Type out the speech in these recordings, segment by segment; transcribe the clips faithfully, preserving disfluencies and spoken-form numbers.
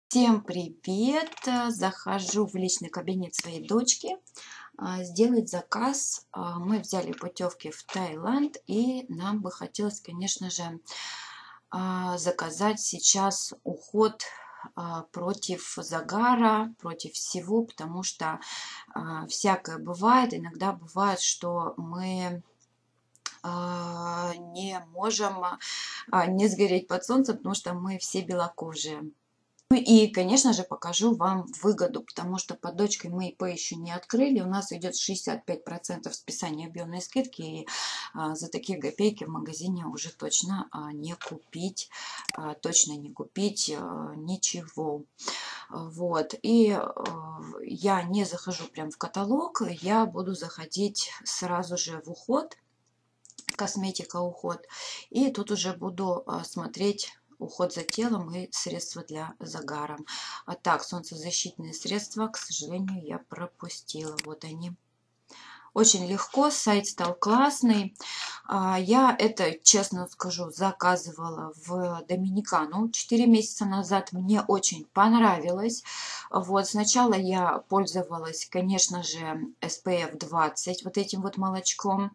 Всем привет! Захожу в личный кабинет своей дочки а, сделать заказ. А, Мы взяли путевки в Таиланд, и нам бы хотелось, конечно же, а, заказать сейчас уход а, против загара, против всего, потому что а, всякое бывает. Иногда бывает, что мы а, не можем а, не сгореть под солнцем, потому что мы все белокожие. Ну и, конечно же, покажу вам выгоду, потому что под дочкой мы ИП еще не открыли. У нас идет шестьдесят пять процентов списания объемной скидки, и а, за такие копейки в магазине уже точно а, не купить, а, точно не купить а, ничего. Вот, и а, я не захожу прям в каталог, я буду заходить сразу же в уход, косметика уход, и тут уже буду а, смотреть уход за телом и средства для загара. А так, солнцезащитные средства, к сожалению, я пропустила. Вот они. Очень легко, сайт стал классный. Я это, честно скажу, заказывала в Доминикану четыре месяца назад. Мне очень понравилось. Вот, сначала я пользовалась, конечно же, эс пэ эф двадцать, вот этим вот молочком.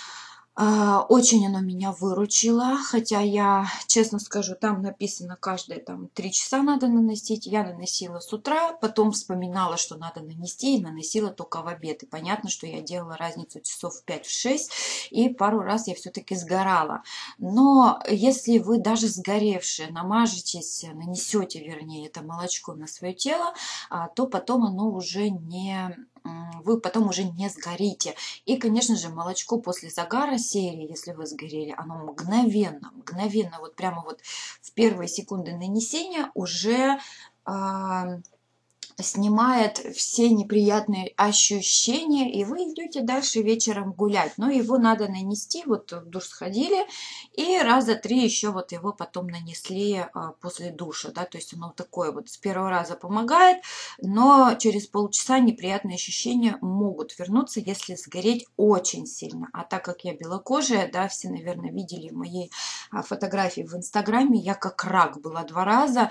Очень оно меня выручило, хотя я, честно скажу, там написано каждые там три часа надо наносить. Я наносила с утра, потом вспоминала, что надо нанести, и наносила только в обед. И понятно, что я делала разницу часов в пять-шесть, и пару раз я все-таки сгорала. Но если вы даже сгоревшие намажетесь, нанесете, вернее, это молочко на свое тело, то потом оно уже не... вы потом уже не сгорите. И, конечно же, молочко после загара серии, если вы сгорели, оно мгновенно, мгновенно, вот прямо вот в первые секунды нанесения уже э, снимает все неприятные ощущения, и вы идете дальше вечером гулять. Но его надо нанести, вот в душ сходили, и раза три еще вот его потом нанесли а, после душа, да, то есть оно такое вот с первого раза помогает, но через полчаса неприятные ощущения могут вернуться, если сгореть очень сильно. А так как я белокожая, да, все, наверное, видели мои а, фотографии в Инстаграме, я как рак была два раза,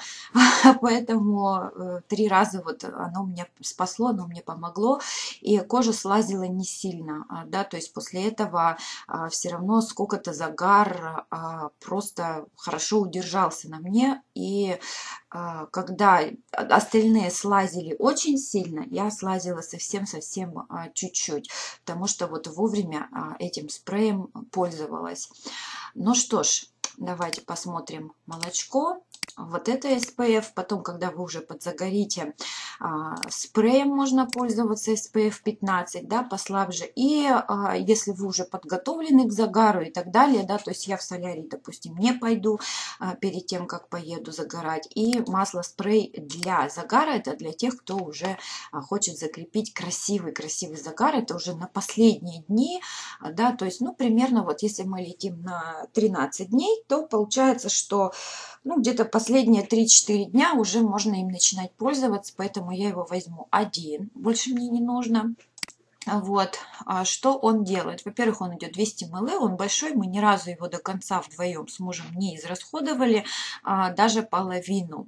поэтому э, три раза вот оно мне спасло, оно мне помогло, и кожа слазила не сильно, да, то есть после этого а, все равно сколько-то загар а, просто хорошо удержался на мне, и а, когда остальные слазили очень сильно, я слазила совсем-совсем а, чуть-чуть, потому что вот вовремя а, этим спреем пользовалась. Ну что ж, давайте посмотрим молочко. Вот это эс пэ эф. Потом, когда вы уже подзагорите, а, спреем можно пользоваться эс пэ эф пятнадцать, да, послабже. И а, если вы уже подготовлены к загару и так далее, да, то есть я в солярий, допустим, не пойду а, перед тем, как поеду загорать. И масло-спрей для загара, это для тех, кто уже а, хочет закрепить красивый-красивый загар. Это уже на последние дни, а, да, то есть, ну, примерно вот если мы летим на тринадцать дней, то получается, что ну, где-то последние три-четыре дня уже можно им начинать пользоваться, поэтому я его возьму один, больше мне не нужно. Вот, что он делает? Во-первых, он идет двести миллилитров, он большой, мы ни разу его до конца вдвоем с мужем не израсходовали, даже половину.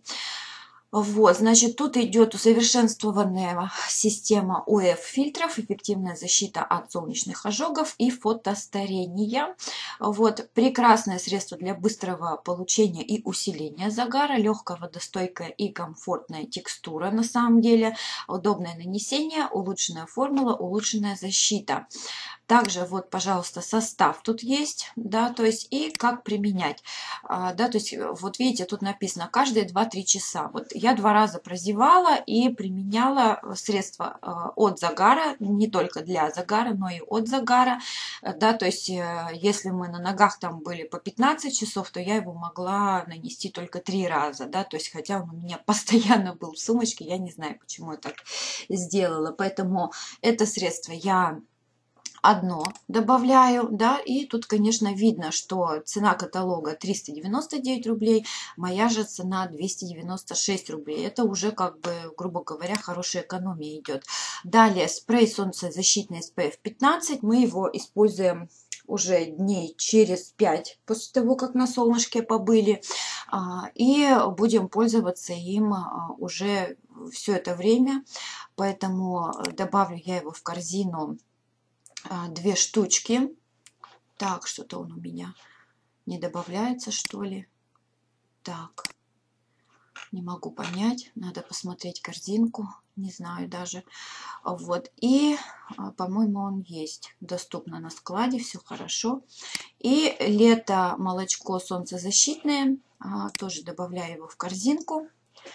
Вот, значит, тут идет усовершенствованная система о эф фильтров, эффективная защита от солнечных ожогов и фотостарения. Вот, прекрасное средство для быстрого получения и усиления загара, легкая, водостойкая и комфортная текстура на самом деле, удобное нанесение, улучшенная формула, улучшенная защита. Также вот, пожалуйста, состав тут есть, да, то есть и как применять, да, то есть вот видите, тут написано каждые два-три часа. Вот я два раза прозевала и применяла средства от загара, не только для загара, но и от загара, да, то есть если мы на ногах там были по пятнадцать часов, то я его могла нанести только три раза, да, то есть хотя он у меня постоянно был в сумочке, я не знаю, почему я так сделала, поэтому это средство я одно добавляю, да, и тут, конечно, видно, что цена каталога триста девяносто девять рублей, моя же цена двести девяносто шесть рублей. Это уже, как бы, грубо говоря, хорошая экономия идет. Далее спрей солнцезащитный эс пэ эф пятнадцать, мы его используем уже дней через пять после того, как на солнышке побыли. И будем пользоваться им уже все это время. Поэтому добавлю я его в корзину две штучки. Так, что-то он у меня не добавляется, что ли. Так, не могу понять. Надо посмотреть корзинку. Не знаю даже. Вот. И, по-моему, он есть. Доступно на складе. Все хорошо. И лето молочко солнцезащитное. Тоже добавляю его в корзинку.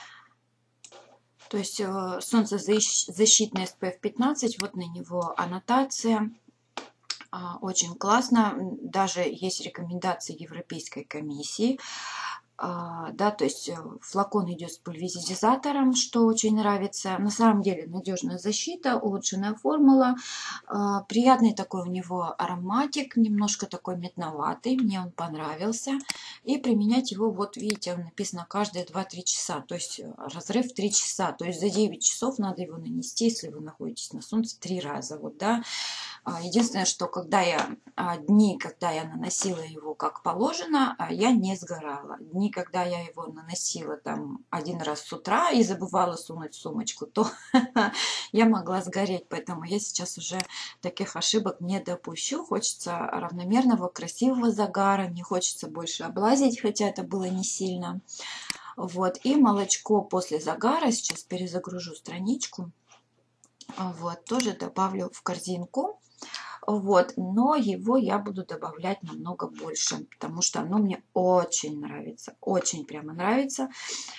То есть солнцезащитный эс пэ эф пятнадцать. Вот на него аннотация. Очень классно. Даже есть рекомендации Европейской комиссии. Да, то есть флакон идет с пульверизатором, что очень нравится. На самом деле надежная защита, улучшенная формула. Приятный такой у него ароматик, немножко такой мятноватый. Мне он понравился. И применять его, вот видите, написано каждые два-три часа. То есть разрыв в три часа. То есть за девять часов надо его нанести, если вы находитесь на солнце, три раза. Вот, да. Единственное, что когда я дни, когда я наносила его как положено, я не сгорала. Дни, когда я его наносила там один раз с утра и забывала сунуть в сумочку, то я могла сгореть. Поэтому я сейчас уже таких ошибок не допущу. Хочется равномерного, красивого загара, не хочется больше облазить, хотя это было не сильно. Вот. И молочко после загара, сейчас перезагружу страничку, вот, тоже добавлю в корзинку. Вот, но его я буду добавлять намного больше, потому что оно мне очень нравится, очень прямо нравится.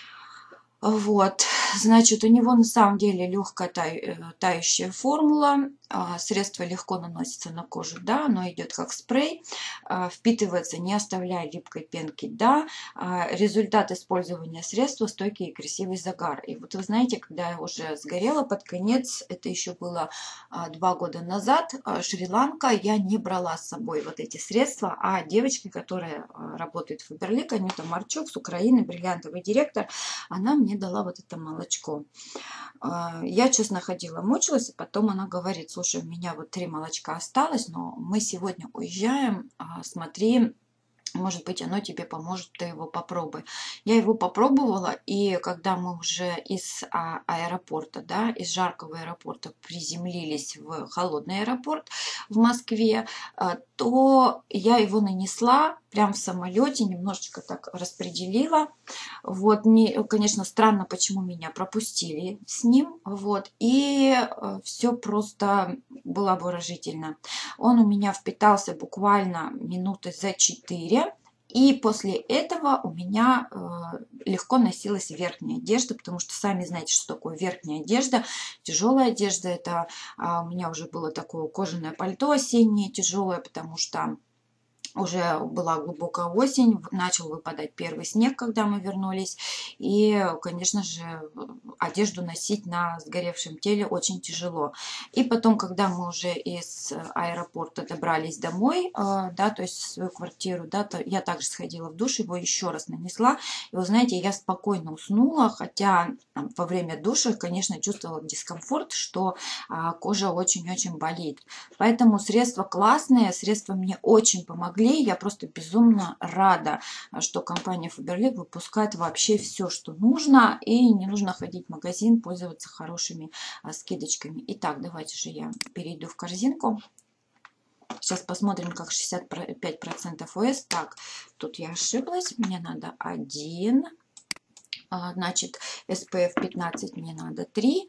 Вот, значит, у него на самом деле легкая тающая формула. Средство легко наносится на кожу, да, оно идет как спрей, впитывается, не оставляя липкой пенки, да. Результат использования средства — стойкий и красивый загар. И вот вы знаете, когда я уже сгорела под конец, это еще было два года назад, Шри-Ланка, я не брала с собой вот эти средства, а девочки, которая работает в Faberlic, Анюта Марчук с Украины, бриллиантовый директор, она мне дала вот это молочко. Я, честно, ходила, мучилась, и потом она говорит: слушай, у меня вот три молочка осталось, но мы сегодня уезжаем, смотри, может быть, оно тебе поможет, ты его попробуй. Я его попробовала, и когда мы уже из аэропорта, да, из жаркого аэропорта приземлились в холодный аэропорт в Москве, то я его нанесла прям в самолете, немножечко так распределила. Вот, не, конечно, странно, почему меня пропустили с ним, вот, и все просто было обворожительно. Он у меня впитался буквально минуты за четыре. И после этого у меня э, легко носилась верхняя одежда, потому что сами знаете, что такое верхняя одежда. Тяжелая одежда — это а, у меня уже было такое кожаное пальто осеннее, тяжелое, потому что уже была глубокая осень, начал выпадать первый снег, когда мы вернулись. И, конечно же, одежду носить на сгоревшем теле очень тяжело. И потом, когда мы уже из аэропорта добрались домой, да, то есть в свою квартиру, да, то я также сходила в душ, его еще раз нанесла. И вы знаете, я спокойно уснула, хотя во время душа, конечно, чувствовала дискомфорт, что кожа очень-очень болит. Поэтому средства классные, средства мне очень помогли. Я просто безумно рада, что компания Faberlic выпускает вообще все, что нужно, и не нужно ходить в магазин, пользоваться хорошими а, скидочками. Итак, давайте же я перейду в корзинку. Сейчас посмотрим, как шестьдесят пять процентов о эс. Так, тут я ошиблась, мне надо один. А, значит, эс пэ эф пятнадцать мне надо три.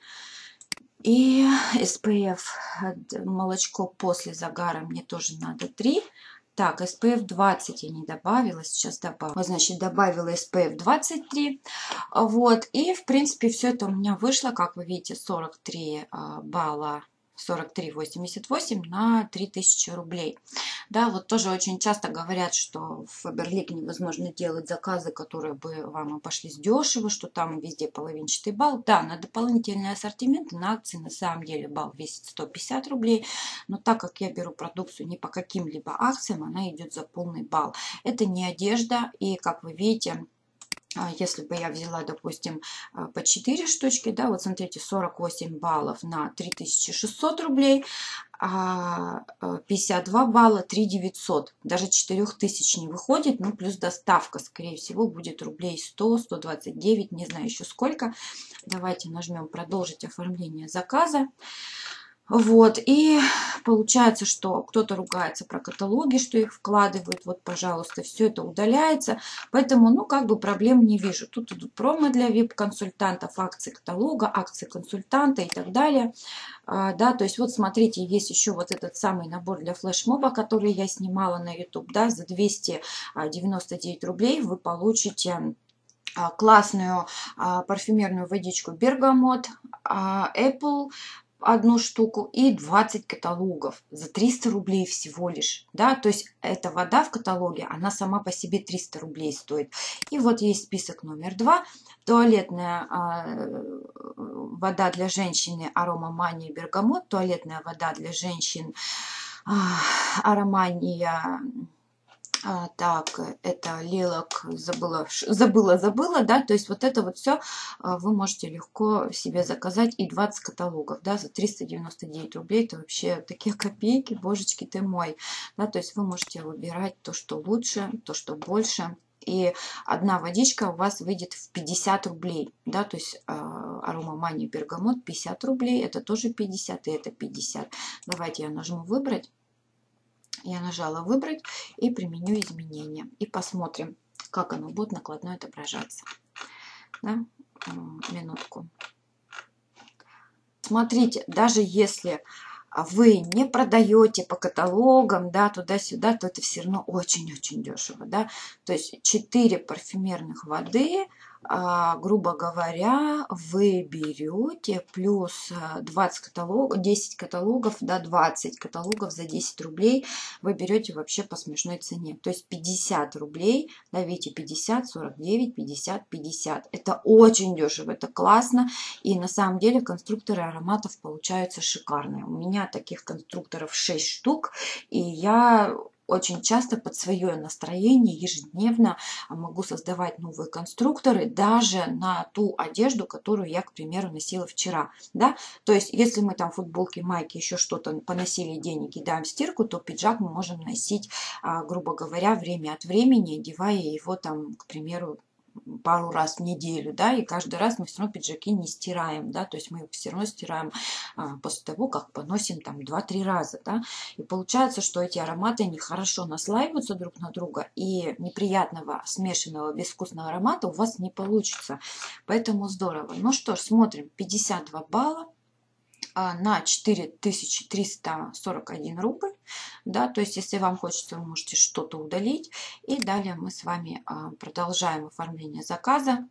И эс пэ эф молочко после загара мне тоже надо три. Так, эс пэ эф двадцать я не добавила, сейчас добавила. Значит, добавила эс пэ эф двадцать три. Вот, и в принципе все это у меня вышло, как вы видите, сорок три балла, сорок три восемьдесят восемь на три тысячи рублей. Да, вот тоже очень часто говорят, что в Faberlic невозможно делать заказы, которые бы вам обошлись дешево, что там везде половинчатый балл. Да, на дополнительный ассортимент, на акции на самом деле балл весит сто пятьдесят рублей, но так как я беру продукцию не по каким-либо акциям, она идет за полный балл. Это не одежда, и как вы видите, Если бы я взяла, допустим, по четыре штучки, да, вот смотрите, сорок восемь баллов на три тысячи шестьсот рублей, а пятьдесят два балла три тысячи девятьсот. Даже четыре тысячи не выходит, ну плюс доставка, скорее всего, будет рублей сто, сто двадцать девять, не знаю еще сколько. Давайте нажмем продолжить оформление заказа. Вот, и получается, что кто-то ругается про каталоги, что их вкладывают, вот, пожалуйста, все это удаляется, поэтому, ну, как бы проблем не вижу. Тут идут промо для вип-консультантов, акции каталога, акции консультанта и так далее, а, да, то есть, вот, смотрите, есть еще вот этот самый набор для флешмоба, который я снимала на YouTube, да, за двести девяносто девять рублей вы получите классную парфюмерную водичку Бергамот, Apple, одну штуку и двадцать каталогов за триста рублей всего лишь, да, то есть эта вода в каталоге, она сама по себе триста рублей стоит. И вот есть список номер два, туалетная а, вода для женщины Аромамания Бергамот, туалетная вода для женщин а, Аромания. А, так, это лилок, забыла, забыла, забыла, да, то есть вот это вот все вы можете легко себе заказать, и двадцать каталогов, да, за триста девяносто девять рублей, это вообще такие копейки, божечки ты мой, да, то есть вы можете выбирать то, что лучше, то, что больше, и одна водичка у вас выйдет в пятьдесят рублей, да, то есть Аромамания Бергамот пятьдесят рублей, это тоже пятьдесят, и это пятьдесят. Давайте я нажму выбрать. Я нажала выбрать и применю изменения. И посмотрим, как оно будет накладной отображаться. Да? Минутку. Смотрите, даже если вы не продаете по каталогам, да, туда-сюда, то это все равно очень-очень дешево, да. То есть четыре парфюмерных воды, а, грубо говоря, вы берете плюс двадцать каталогов, десять каталогов, да, двадцать каталогов за десять рублей вы берете вообще по смешной цене. То есть пятьдесят рублей, да, видите, пятьдесят, сорок девять, пятьдесят, пятьдесят. Это очень дешево, это классно. И на самом деле конструкторы ароматов получаются шикарные. У меня таких конструкторов шесть штук, и я очень часто под свое настроение ежедневно могу создавать новые конструкторы даже на ту одежду, которую я, к примеру, носила вчера. Да? То есть, если мы там футболки, майки, еще что-то поносили, денег кидаем в стирку, то пиджак мы можем носить, грубо говоря, время от времени, одевая его там, к примеру, пару раз в неделю, да, и каждый раз мы все равно пиджаки не стираем, да, то есть мы их все равно стираем а, после того, как поносим там два-три раза, да, и получается, что эти ароматы, они хорошо наслаиваются друг на друга, и неприятного смешанного безвкусного аромата у вас не получится, поэтому здорово. Ну что ж, смотрим, пятьдесят два балла на четыре тысячи триста сорок один рубль, да, то есть если вам хочется, вы можете что-то удалить, и далее мы с вами продолжаем оформление заказа.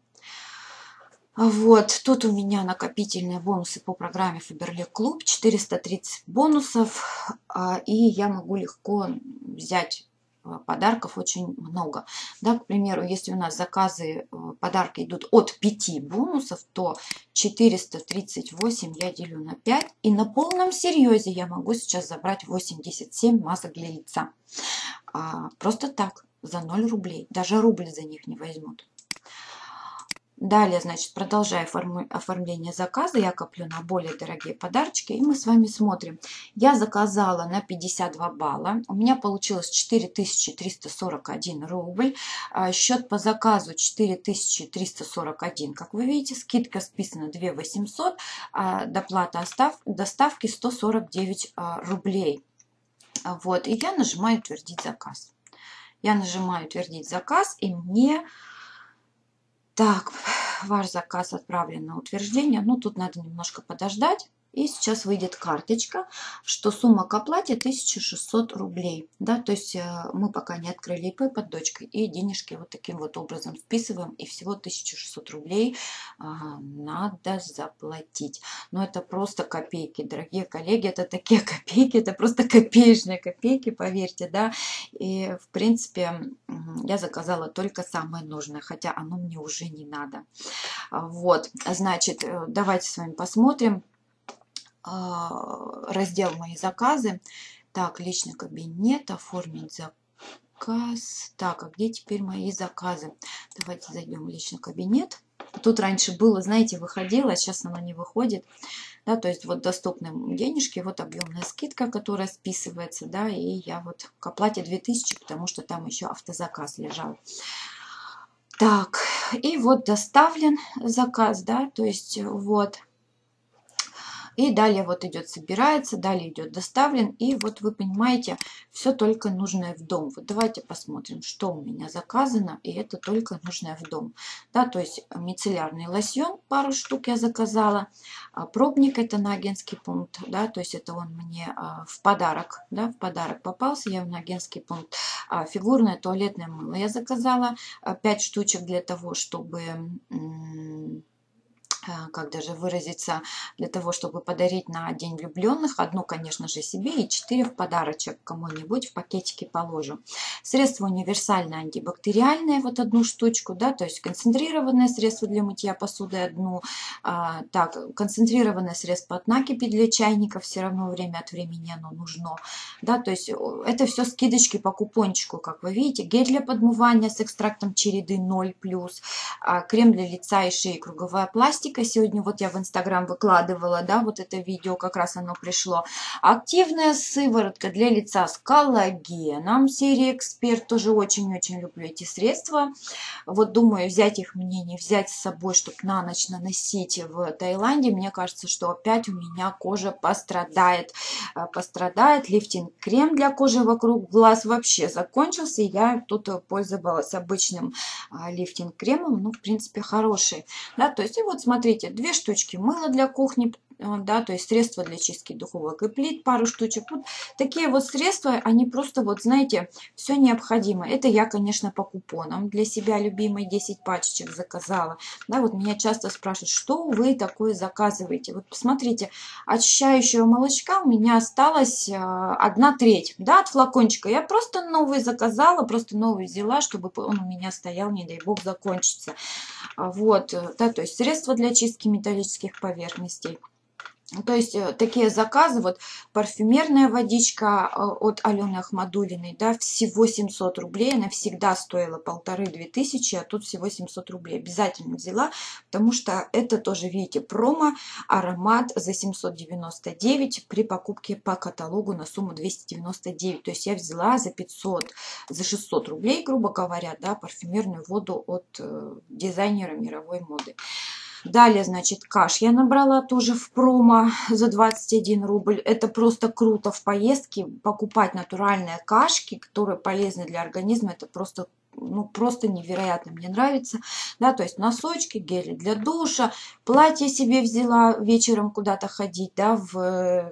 Вот, тут у меня накопительные бонусы по программе Faberlic Club, четыреста тридцать бонусов, и я могу легко взять подарков очень много. Да, к примеру, если у нас заказы, подарки идут от пяти бонусов, то четыреста тридцать восемь я делю на пять. И на полном серьезе я могу сейчас забрать восемьдесят семь масок для лица. А, просто так, за ноль рублей. Даже рубль за них не возьмут. Далее, значит, продолжая оформление заказа, я коплю на более дорогие подарочки, и мы с вами смотрим. Я заказала на пятьдесят два балла, у меня получилось четыре тысячи триста сорок один рубль, счет по заказу четыре тысячи триста сорок один, как вы видите, скидка списана две тысячи восемьсот, доплата доставки сто сорок девять рублей. Вот, и я нажимаю утвердить заказ. Я нажимаю утвердить заказ, и мне... Так, ваш заказ отправлен на утверждение. Ну, тут надо немножко подождать. И сейчас выйдет карточка, что сумма к оплате тысяча шестьсот рублей. Да, то есть мы пока не открыли ИП под дочкой. И денежки вот таким вот образом списываем. И всего тысяча шестьсот рублей а, надо заплатить. Но это просто копейки, дорогие коллеги. Это такие копейки, это просто копеечные копейки, поверьте, да. И в принципе я заказала только самое нужное, хотя оно мне уже не надо. Вот, значит, давайте с вами посмотрим раздел «Мои заказы». Так, личный кабинет, оформить заказ. заказ. Так, а где теперь мои заказы? Давайте зайдем в личный кабинет. Тут раньше было, знаете, выходило, сейчас оно не выходит. Да, то есть вот доступны денежки, вот объемная скидка, которая списывается, да, и я вот к оплате две тысячи, потому что там еще автозаказ лежал. Так, и вот доставлен заказ, да, то есть вот. И далее вот идет собирается, далее идет доставлен. И вот вы понимаете, все только нужное в дом. Вот давайте посмотрим, что у меня заказано. И это только нужное в дом. Да, то есть мицеллярный лосьон, пару штук я заказала. А пробник это на агентский пункт. Да, то есть это он мне а, в подарок. Да, в подарок попался. Я на агентский пункт. А, фигурное туалетное мыло я заказала. пять штучек для того, чтобы... как даже выразиться, для того, чтобы подарить на День влюбленных. Одну, конечно же, себе и четыре в подарочек кому-нибудь в пакетике положу. Средство универсальное антибактериальное, вот одну штучку, да, то есть концентрированное средство для мытья посуды одну. А, так, концентрированное средство от накипи для чайника, все равно время от времени оно нужно. Да, то есть это все скидочки по купончику, как вы видите. Гель для подмывания с экстрактом череды ноль плюс, а, крем для лица и шеи, круговая пластика. Сегодня вот я в Инстаграм выкладывала, да, вот это видео, как раз оно пришло. Активная сыворотка для лица с коллагеном, серия Эксперт, тоже очень-очень люблю эти средства. Вот думаю, взять их мне, не взять с собой, чтобы на ночь наносить в Таиланде. Мне кажется, что опять у меня кожа пострадает. Пострадает. Лифтинг-крем для кожи вокруг глаз вообще закончился. Я тут пользовалась обычным лифтинг-кремом, ну, в принципе, хороший. Да, то есть, и вот смотрите, две штучки мыла для кухни, да, то есть средства для чистки духовок и плит, пару штучек. Вот такие вот средства, они просто, вот знаете, все необходимо. Это я, конечно, по купонам для себя любимой десять пачечек заказала. Да, вот меня часто спрашивают, что вы такое заказываете. Вот посмотрите, очищающего молочка у меня осталась одна треть, да, от флакончика. Я просто новый заказала, просто новый взяла, чтобы он у меня стоял, не дай бог, закончится. Вот, да, то есть средства для чистки металлических поверхностей. То есть такие заказы, вот парфюмерная водичка от Алены Ахмадулиной, да, всего семьсот рублей, она всегда стоила полторы-две тысячи, а тут всего семьсот рублей. Обязательно взяла, потому что это тоже, видите, промо, аромат за семьсот девяносто девять при покупке по каталогу на сумму двести девяносто девять. То есть я взяла за пятьсот, за шестьсот рублей, грубо говоря, да, парфюмерную воду от э, дизайнера мировой моды. Далее, значит, каш я набрала тоже в промо за двадцать один рубль. Это просто круто в поездке покупать натуральные кашки, которые полезны для организма. Это просто, ну, просто невероятно. Мне нравится. Да, то есть носочки, гели для душа, платье себе взяла вечером куда-то ходить, да, в...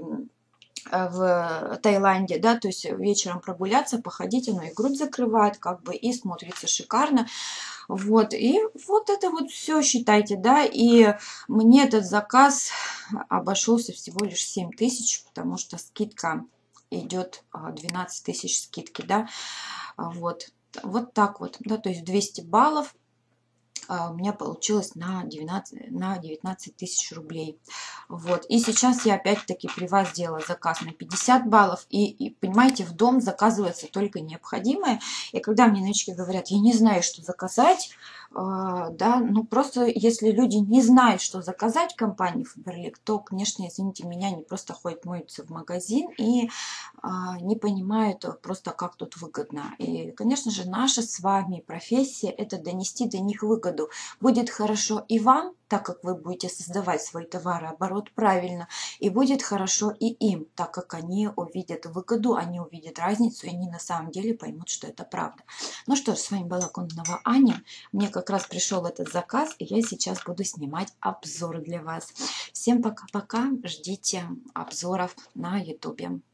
в Таиланде, да, то есть вечером прогуляться, походить, оно и грудь закрывает, как бы, и смотрится шикарно. Вот, и вот это вот все, считайте, да, и мне этот заказ обошелся всего лишь семь тысяч, потому что скидка идет двенадцать тысяч скидки, да, вот, вот так вот, да, то есть двести баллов у меня получилось на девятнадцать, на девятнадцать тысяч рублей. Вот. И сейчас я опять-таки при вас делала заказ на пятьдесят баллов. И, и, понимаете, в дом заказывается только необходимое. И когда мне новички говорят, я не знаю, что заказать, э, да, ну просто если люди не знают, что заказать в компании Faberlic, то, конечно, извините меня, они просто ходят моются в магазин и э, не понимают просто, как тут выгодно. И, конечно же, наша с вами профессия – это донести до них выгоду. Будет хорошо и вам, так как вы будете создавать свой товарооборот правильно, и будет хорошо и им, так как они увидят выгоду, они увидят разницу, и они на самом деле поймут, что это правда. Ну что ж, с вами была Кондонова Аня. Мне как раз пришел этот заказ, и я сейчас буду снимать обзор для вас. Всем пока-пока, ждите обзоров на ютубе.